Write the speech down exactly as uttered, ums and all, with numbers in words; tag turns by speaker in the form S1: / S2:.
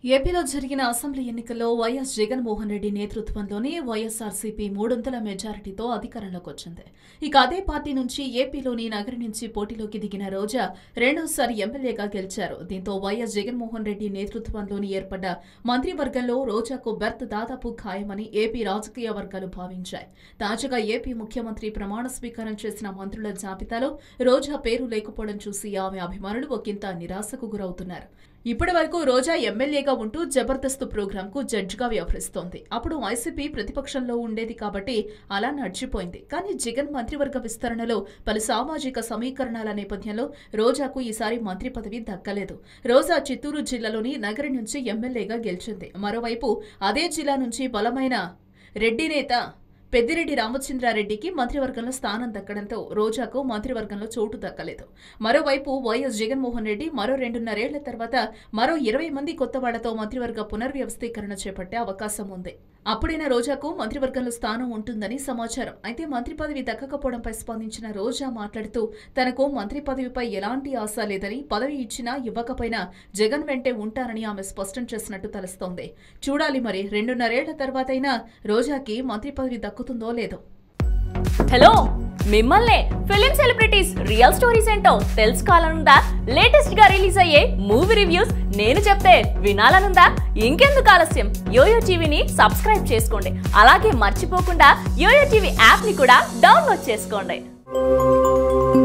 S1: ఏపీలో జరిగిన అసెంబ్లీ ఎన్నికల్లో వైఎస్ జగన్మోహన్ రెడ్డి నేతృత్వంలోని వైఎస్ఆర్సీపీ మూడొంతుల మెజారిటీతో అధికారంలోకి వచ్చింది. ఇక అదే పార్టీ నుంచి ఏపీలోని నగరి నుంచి పోటీలోకి దిగిన రోజా రెండోసారి ఎమ్మెల్యేగా గెలిచారు. దీంతో వైఎస్ జగన్మోహన్ రెడ్డి నేతృత్వంలోని ఏర్పడ్డ మంత్రివర్గంలో రోజాకు బెర్త్ దాదాపు ఖాయమని ఏపీ రాజకీయ వర్గాలు భావించాయి. తాజాగా ఏపీ ముఖ్యమంత్రి ప్రమాణ స్వీకారం చేసిన మంత్రుల జాబితాలో రోజా పేరు లేకపోవడం చూసి ఆమె అభిమానులు ఒకంత నిరాశకు గురవుతున్నారు. ఇప్పటి వరకు రోజా ఎమ్మెల్యేగా ఉంటూ జబర్దస్త్ ప్రోగ్రాం కు జడ్జిగా వ్యవహరిస్తోంది. అప్పుడు వైసీపీ ప్రతిపక్షంలో ఉండేది కాబట్టి అలా నడిచిపోయింది. కానీ జగన్ మంత్రివర్గ విస్తరణలో పలు సామాజిక సమీకరణాల నేపథ్యంలో రోజాకు ఈసారి మంత్రి పదవి దక్కలేదు. రోజా చిత్తూరు జిల్లాలోని నగరి నుంచి ఎమ్మెల్యేగా గెలిచింది. మరోవైపు అదే జిల్లా నుంచి బలమైన రెడ్డి నేత పెద్దిరెడ్డి రామచంద్రారెడ్డికి మంత్రివర్గంలో స్థానం దక్కడంతో రోజాకు మంత్రివర్గంలో చోటు దక్కలేదు. మరోవైపు వైఎస్ జగన్మోహన్ రెడ్డి మరో రెండున్నరేళ్ల తర్వాత మరో ఇరవై మంది కొత్త వాళ్లతో మంత్రివర్గ పునర్వ్యవస్థీకరణ చేపట్టే అవకాశం ఉంది. అప్పుడైనా రోజాకు మంత్రివర్గంలో స్థానం ఉంటుందని సమాచారం. అయితే మంత్రి పదవి దక్కకపోవడంపై స్పందించిన రోజా మాట్లాడుతూ తనకు మంత్రి పదవిపై ఎలాంటి ఆశ లేదని, పదవి ఇచ్చినా ఇవ్వకపోయినా జగన్ వెంటే ఉంటానని ఆమె స్పష్టం చేసినట్టు తెలుస్తోంది. చూడాలి మరి రెండున్నరేళ్ల తర్వాతైనా రోజాకి మంత్రి పదవి దక్కుతుందో లేదో.
S2: హలో, మిమ్మల్నే ఫిలిం సెలబ్రిటీస్ రియల్ స్టోరీస్ ఏంటో తెలుసుకోవాలనుందా? లేటెస్ట్ గా రిలీజ్ అయ్యే మూవీ రివ్యూస్ నేను చెప్తే వినాలనుందా? ఇంకెందుకు ఆలస్యం, యోయో టీవీని సబ్స్క్రైబ్ చేసుకోండి. అలాగే మర్చిపోకుండా యోయో టీవీ యాప్ ని కూడా డౌన్లోడ్ చేసుకోండి.